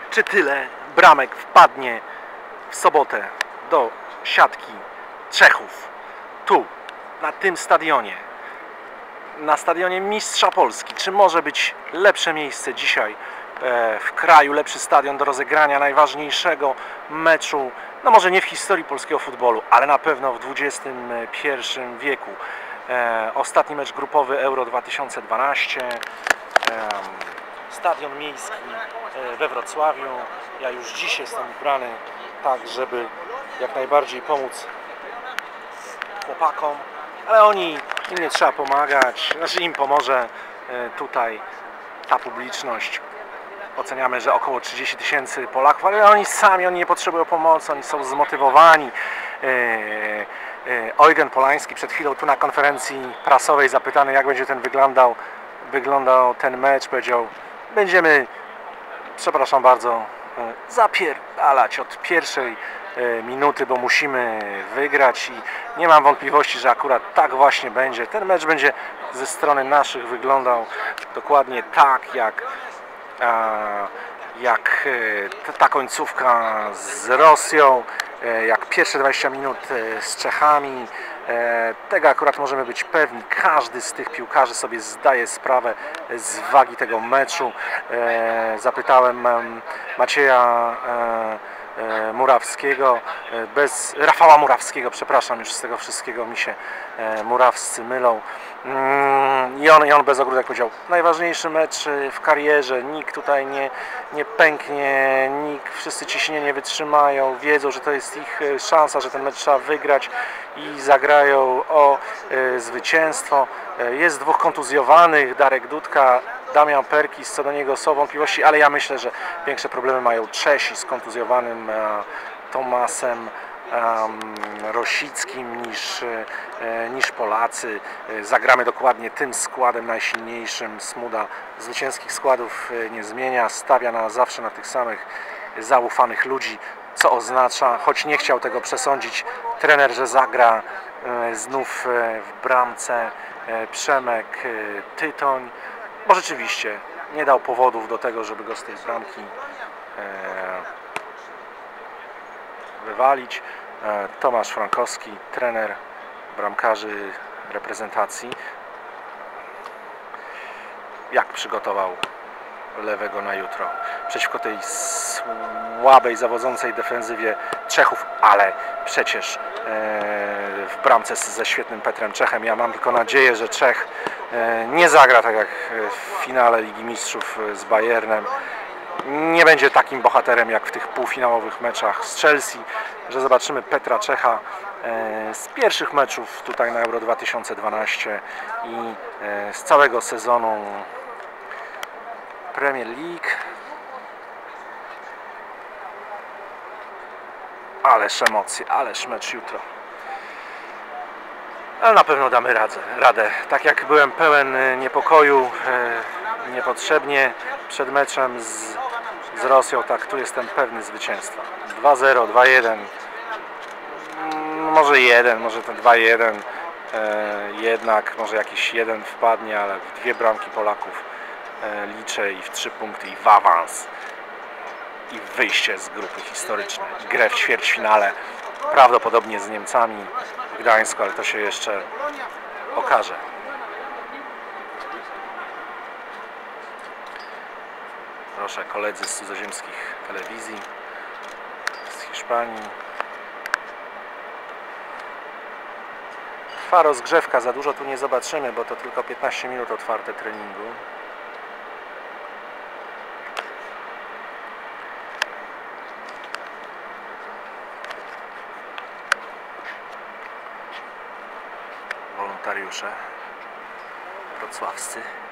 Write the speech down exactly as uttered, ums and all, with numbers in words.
Czy tyle bramek wpadnie w sobotę do siatki Czechów? Tu, na tym stadionie, na stadionie Mistrza Polski. Czy może być lepsze miejsce dzisiaj w kraju, lepszy stadion do rozegrania najważniejszego meczu, no może nie w historii polskiego futbolu, ale na pewno w dwudziestym pierwszym wieku. Ostatni mecz grupowy Euro dwa tysiące dwanaście. Stadion miejski we Wrocławiu. Ja już dziś jestem ubrany tak, żeby jak najbardziej pomóc chłopakom, ale oni, im nie trzeba pomagać, znaczy im pomoże tutaj ta publiczność. Oceniamy, że około trzydzieści tysięcy Polaków, ale oni sami, oni nie potrzebują pomocy, oni są zmotywowani. Eugen Polański przed chwilą tu na konferencji prasowej zapytany, jak będzie ten wyglądał, wyglądał ten mecz, powiedział: będziemy, przepraszam bardzo, zapierdalać od pierwszej minuty, bo musimy wygrać i nie mam wątpliwości, że akurat tak właśnie będzie. Ten mecz będzie ze strony naszych wyglądał dokładnie tak, jak jak ta końcówka z Rosją, jak pierwsze dwadzieścia minut z Czechami. Tego akurat możemy być pewni. Każdy z tych piłkarzy sobie zdaje sprawę z wagi tego meczu. Zapytałem Macieja Murawskiego, bez Rafała Murawskiego, przepraszam, już z tego wszystkiego mi się Murawscy mylą. I on, i on bez ogródek powiedział: najważniejszy mecz w karierze, nikt tutaj nie, nie pęknie, nikt, wszyscy ciśnienie nie wytrzymają, wiedzą, że to jest ich szansa, że ten mecz trzeba wygrać i zagrają o y, zwycięstwo. Jest dwóch kontuzjowanych, Darek Dudka, Damian Perkis, co do niego są wątpliwości, ale ja myślę, że większe problemy mają Czesi z kontuzjowanym e, Tomasem Um, Rosickim niż, e, niż Polacy. E, zagramy dokładnie tym składem najsilniejszym. Smuda zwycięskich składów e, nie zmienia, stawia na zawsze na tych samych zaufanych ludzi, co oznacza, choć nie chciał tego przesądzić trener, że zagra e, znów e, w bramce e, Przemek e, Tytoń, bo rzeczywiście nie dał powodów do tego, żeby go z tej bramki e, wywalić. Tomasz Frankowski, trener bramkarzy reprezentacji, jak przygotował lewego na jutro przeciwko tej słabej, zawodzącej defensywie Czechów, ale przecież w bramce ze świetnym Petrem Czechem. Ja mam tylko nadzieję, że Czech nie zagra tak jak w finale Ligi Mistrzów z Bayernem. Nie będzie takim bohaterem jak w tych półfinałowych meczach z Chelsea, że zobaczymy Petra Czecha z pierwszych meczów tutaj na Euro dwa tysiące dwanaście i z całego sezonu Premier League. Ależ emocje, ależ mecz jutro. Ale na pewno damy radę. radę. Tak jak byłem pełen niepokoju e, niepotrzebnie przed meczem z, z Rosją, tak tu jestem pewny zwycięstwa. dwa zero, dwa jeden, może jeden, może ten dwa jeden, e, jednak może jakiś jeden wpadnie, ale w dwie bramki Polaków e, liczę i w trzy punkty i w awans i w wyjście z grupy historycznej. Grę w ćwierćfinale, prawdopodobnie z Niemcami w Gdańsku, ale to się jeszcze okaże. Proszę, koledzy z cudzoziemskich telewizji, z Hiszpanii. Trwa rozgrzewka, za dużo tu nie zobaczymy, bo to tylko piętnaście minut otwarte treningu. Wolontariusze wrocławscy.